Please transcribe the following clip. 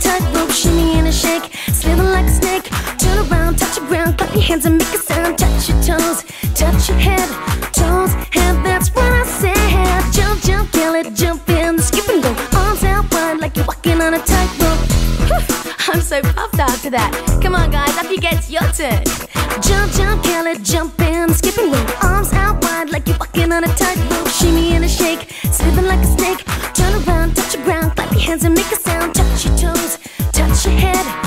tightrope, shimmy and a shake, slither like a snake. Turn around, touch the ground, clap your hands and make a sound. Touch your toes, touch your head, toes, head, that's what I said. Jump, jump, Kellie, jump in the skip and go. Arms out wide like you're walking on a tightrope. I'm so puffed after that. Come on guys, up you get, it's your turn. Jump, jump, Kellie, jump in, skip and roll. Arms out wide like you're walking on a tightrope. Shimmy and a shake, slither like a snake. Turn around, touch the ground, clap your hands and make a sound. Touch your toes, touch your head,